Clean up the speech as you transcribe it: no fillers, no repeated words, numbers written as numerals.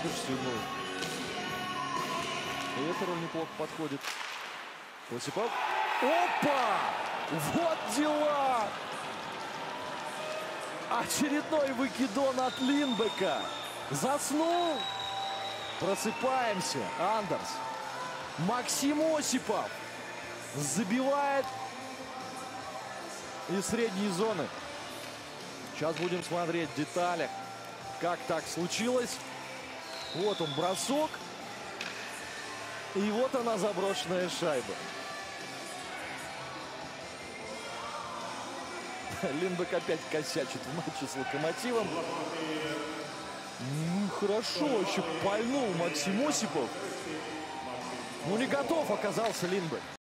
Шестюну. И это неплохо подходит. Осипов. Опа! Вот дела! Очередной выкидон от Линдбека. Заснул. Просыпаемся. Андерс. Максим Осипов забивает из средней зоны. Сейчас будем смотреть в деталях, как так случилось. Вот он бросок. И вот она, заброшенная шайба. Линдбек опять косячит в матче с Локомотивом. Хорошо еще пальнул Максим Осипов. Ну, не готов оказался Линдбек.